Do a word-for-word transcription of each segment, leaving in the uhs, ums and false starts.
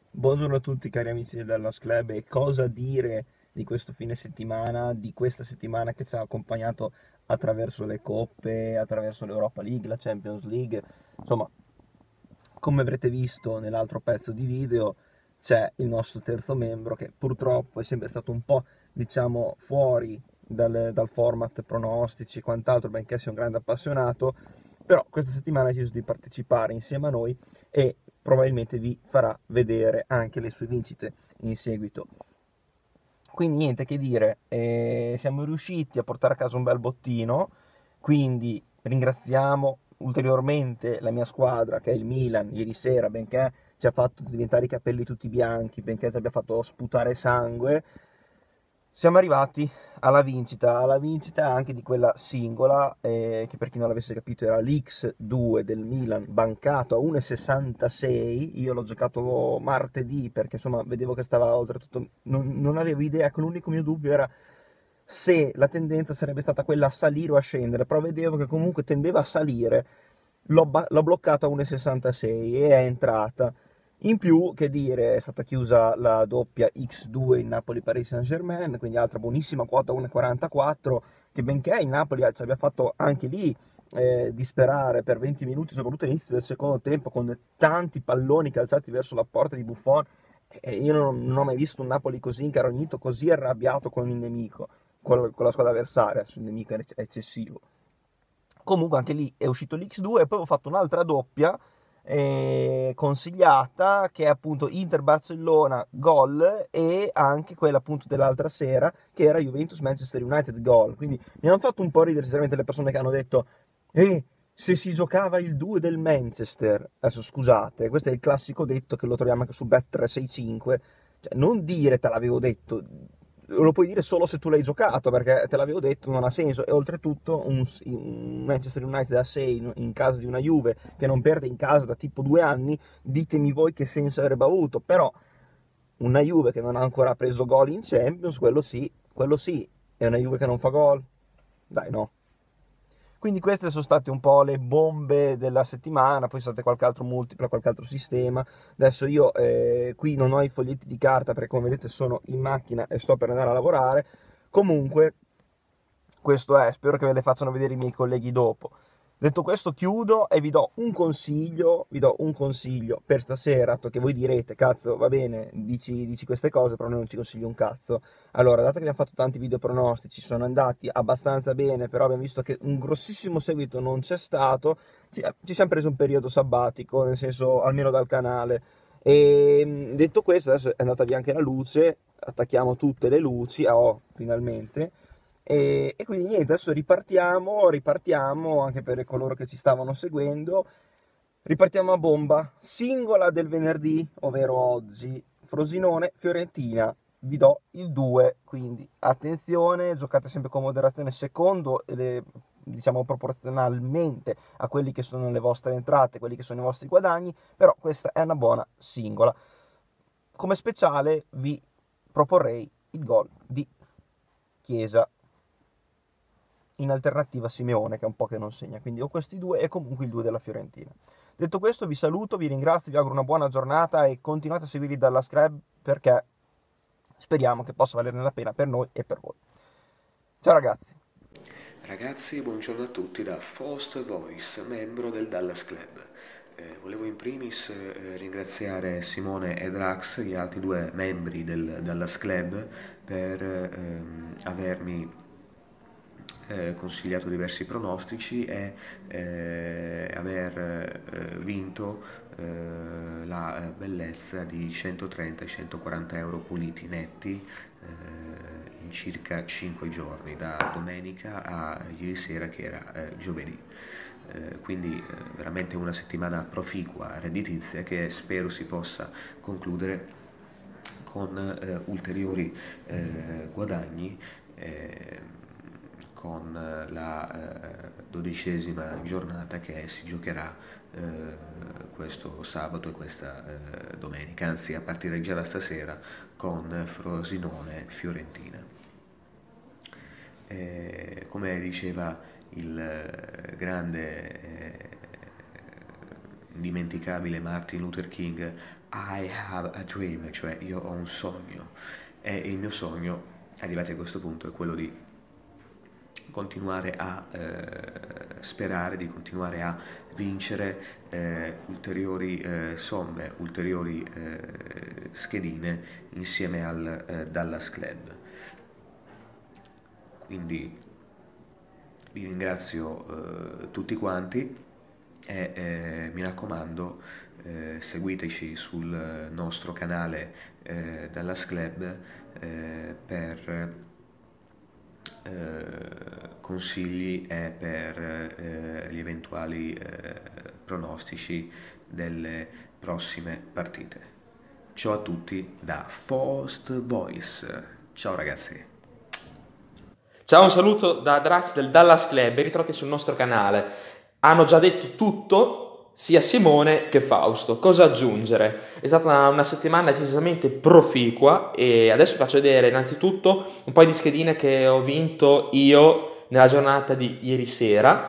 Buongiorno a tutti cari amici del Dallas Club e cosa dire di questo fine settimana, di questa settimana che ci ha accompagnato attraverso le coppe, attraverso l'Europa League, la Champions League, insomma, come avrete visto nell'altro pezzo di video c'è il nostro terzo membro che purtroppo è sempre stato un po', diciamo, fuori dal, dal format pronostici e quant'altro, benché sia un grande appassionato, però questa settimana ha deciso di partecipare insieme a noi e probabilmente vi farà vedere anche le sue vincite in seguito. Quindi niente che dire, eh, siamo riusciti a portare a casa un bel bottino, quindi ringraziamo ulteriormente la mia squadra che è il Milan ieri sera, benché ci ha fatto diventare i capelli tutti bianchi, benché ci abbia fatto sputare sangue, siamo arrivati alla vincita, alla vincita anche di quella singola, eh, che per chi non l'avesse capito era l'X due del Milan, bancato a uno e sessantasei, io l'ho giocato martedì perché insomma vedevo che stava oltretutto, non, non avevo idea, ecco l'unico mio dubbio era se la tendenza sarebbe stata quella a salire o a scendere, però vedevo che comunque tendeva a salire, l'ho, ba- l'ho bloccato a uno e sessantasei e è entrata. In più, che dire, è stata chiusa la doppia X due in Napoli-Paris Saint-Germain, quindi altra buonissima quota uno e quarantaquattro, che benché il Napoli ci abbia fatto anche lì eh, disperare per venti minuti, soprattutto all'inizio del secondo tempo, con tanti palloni calciati verso la porta di Buffon, e io non, non ho mai visto un Napoli così incarognito, così arrabbiato con il nemico, con, con la squadra avversaria, il nemico è eccessivo. Comunque anche lì è uscito l'X due e poi ho fatto un'altra doppia eh, consigliata che è appunto Inter-Barcellona gol e anche quella appunto dell'altra sera che era Juventus-Manchester United gol. Quindi mi hanno fatto un po' ridere sinceramente le persone che hanno detto eh, se si giocava il due del Manchester, adesso scusate, questo è il classico detto che lo troviamo anche su Bet trecentosessantacinque, cioè non dire te l'avevo detto, lo puoi dire solo se tu l'hai giocato, perché te l'avevo detto, non ha senso. E oltretutto un, un Manchester United a sei in casa di una Juve che non perde in casa da tipo due anni, ditemi voi che senso avrebbe avuto. Però una Juve che non ha ancora preso gol in Champions, quello sì, quello sì. È una Juve che non fa gol? Dai, no. Quindi queste sono state un po' le bombe della settimana, poi sono state qualche altro multiplo, qualche altro sistema. Adesso io eh, qui non ho i foglietti di carta perché come vedete sono in macchina e sto per andare a lavorare. Comunque, questo è, spero che ve le facciano vedere i miei colleghi dopo. Detto questo, chiudo e vi do un consiglio, vi do un consiglio per stasera, dato che voi direte, cazzo, va bene, dici, dici queste cose, però noi non ci consiglio un cazzo. Allora, dato che abbiamo fatto tanti video pronostici, sono andati abbastanza bene, però abbiamo visto che un grossissimo seguito non c'è stato, ci, ci siamo preso un periodo sabbatico, nel senso, almeno dal canale. E detto questo, adesso è andata via anche la luce, attacchiamo tutte le luci, ah, oh, finalmente. E, e quindi niente, adesso ripartiamo, ripartiamo anche per coloro che ci stavano seguendo. Ripartiamo a bomba, singola del venerdì, ovvero oggi, Frosinone, Fiorentina. Vi do il due, quindi attenzione, giocate sempre con moderazione secondo, le, diciamo proporzionalmente a quelli che sono le vostre entrate, quelli che sono i vostri guadagni, però questa è una buona singola. Come speciale vi proporrei il gol di Chiesa, in alternativa Simeone che è un po' che non segna, quindi ho questi due e comunque il due della Fiorentina. Detto questo vi saluto, vi ringrazio, vi auguro una buona giornata e continuate a seguirli dalla Scrab perché speriamo che possa valerne la pena per noi e per voi. Ciao ragazzi! Ragazzi, buongiorno a tutti da Faust Voice, membro del Dallas Club. Eh, volevo in primis eh, ringraziare Simone e Drax, gli altri due membri del Dallas Club, per ehm, avermi eh, consigliato diversi pronostici e eh, aver eh, vinto eh, la eh, bellezza di centotrenta-centoquaranta euro puliti netti eh, in circa cinque giorni, da domenica a ieri sera che era eh, giovedì. Eh, quindi eh, veramente una settimana proficua, redditizia, che spero si possa concludere con eh, ulteriori eh, guadagni eh, con la eh, dodicesima giornata che si giocherà eh, questo sabato e questa eh, domenica, anzi a partire già da stasera con Frosinone Fiorentina. Eh, come diceva il eh, grande, eh, indimenticabile Martin Luther King, I have a dream, cioè io ho un sogno, e il mio sogno, arrivati a questo punto, è quello di continuare a eh, sperare, di continuare a vincere eh, ulteriori eh, somme, ulteriori eh, schedine insieme al eh, Dallas Club. Quindi vi ringrazio eh, tutti quanti e eh, mi raccomando, eh, seguiteci sul nostro canale eh, Dallas Club eh, per eh, consigli e per eh, gli eventuali eh, pronostici delle prossime partite. Ciao a tutti da First Voice. Ciao ragazzi. Ciao, un saluto da Drax del Dallas Club, ben ritrovati sul nostro canale. Hanno già detto tutto, sia Simone che Fausto. Cosa aggiungere? È stata una, una settimana decisamente proficua e adesso vi faccio vedere innanzitutto un po' di schedine che ho vinto io nella giornata di ieri sera.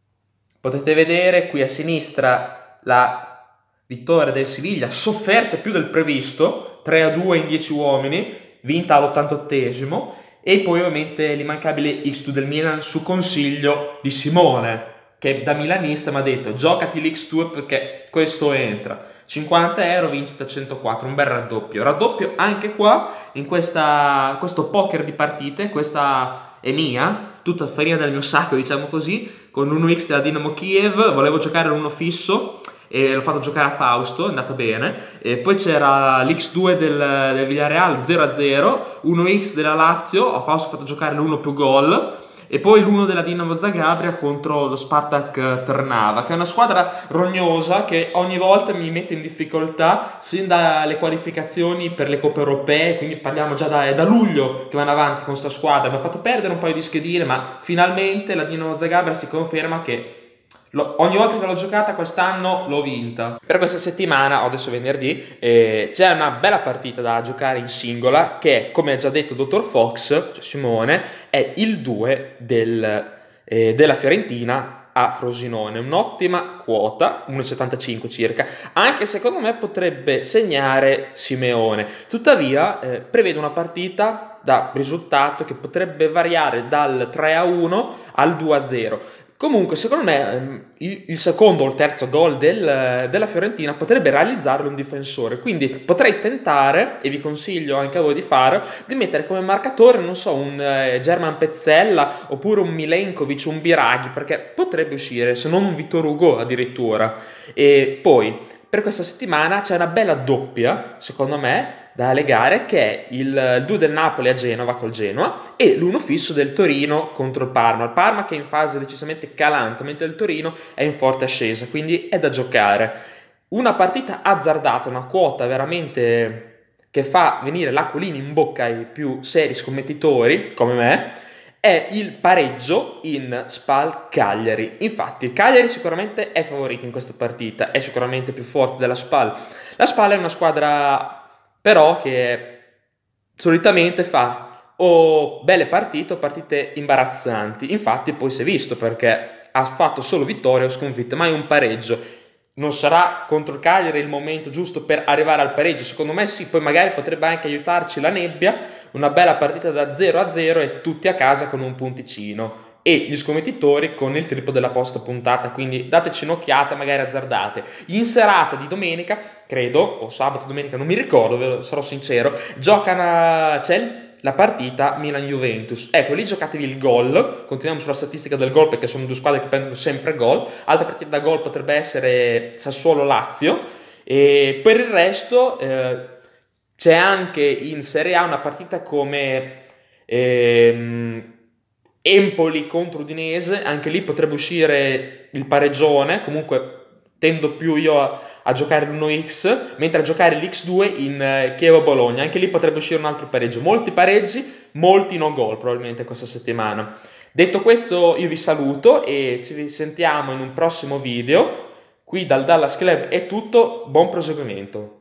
Potete vedere qui a sinistra la vittoria del Siviglia, sofferta più del previsto, tre a due in dieci uomini, vinta all'ottantottesimo. E poi ovviamente l'immancabile X due del Milan su consiglio di Simone, che da milanista mi ha detto giocati l'X due perché questo entra. cinquanta euro, vincita centoquattro, un bel raddoppio. Raddoppio anche qua in questa, questo poker di partite, questa è mia, tutta farina del mio sacco diciamo così, con l'uno X della Dinamo Kiev, volevo giocare l'uno fisso e l'ho fatto giocare a Fausto, è andata bene. E poi c'era l'X due del, del Villarreal zero a zero, uno X della Lazio, a Fausto ho fatto giocare l'uno più gol, e poi l'uno della Dinamo Zagabria contro lo Spartak Trnava, che è una squadra rognosa che ogni volta mi mette in difficoltà sin dalle qualificazioni per le coppe europee, quindi parliamo già da, da luglio che vanno avanti con questa squadra. Mi ha fatto perdere un paio di schedine, ma finalmente la Dinamo Zagabria si conferma che Lo, ogni volta che l'ho giocata quest'anno l'ho vinta. Per questa settimana, o adesso venerdì, eh, c'è una bella partita da giocare in singola che, come ha già detto il dottor Fox, cioè Simone, è il due del, eh, della Fiorentina a Frosinone. Un'ottima quota, uno virgola settantacinque circa, anche secondo me potrebbe segnare Simeone. Tuttavia eh, prevedo una partita da risultato che potrebbe variare dal tre a uno al due a zero. Comunque, secondo me, il, il secondo o il terzo gol del, della Fiorentina potrebbe realizzarlo un difensore. Quindi potrei tentare, e vi consiglio anche a voi di fare, di mettere come marcatore, non so, un eh, German Pezzella oppure un Milenkovic, un Biraghi, perché potrebbe uscire, se non un Vittor Hugo addirittura. E poi, per questa settimana c'è una bella doppia, secondo me, da legare, che è il due del Napoli a Genova col Genoa e l'uno fisso del Torino contro il Parma. Il Parma che è in fase decisamente calante, mentre il Torino è in forte ascesa, quindi è da giocare. Una partita azzardata, una quota veramente che fa venire l'acquolina in bocca ai più seri scommettitori come me, è il pareggio in Spal Cagliari. Infatti il Cagliari sicuramente è favorito in questa partita, è sicuramente più forte della Spal. La Spal è una squadra però che solitamente fa o belle partite o partite imbarazzanti. Infatti poi si è visto, perché ha fatto solo vittorie o sconfitte, mai un pareggio. Non sarà contro il Cagliari il momento giusto per arrivare al pareggio? Secondo me sì, poi magari potrebbe anche aiutarci la nebbia, una bella partita da zero a zero e tutti a casa con un punticino. E gli scommettitori con il triplo della posta puntata, quindi dateci un'occhiata, magari azzardate. In serata di domenica, credo, o sabato domenica, non mi ricordo, sarò sincero, giocano, c'è la partita Milan-Juventus. Ecco, lì giocatevi il gol, continuiamo sulla statistica del gol perché sono due squadre che prendono sempre gol. Altra partita da gol potrebbe essere Sassuolo-Lazio, e per il resto eh, c'è anche in Serie A una partita come ehm, Empoli contro Udinese, anche lì potrebbe uscire il pareggione. Comunque tendo più io a, a giocare l'uno X, mentre a giocare l'X due in eh, Chievo-Bologna, anche lì potrebbe uscire un altro pareggio. Molti pareggi, molti no gol probabilmente questa settimana. Detto questo, io vi saluto e ci sentiamo in un prossimo video. Qui dal Dallas Club è tutto, buon proseguimento.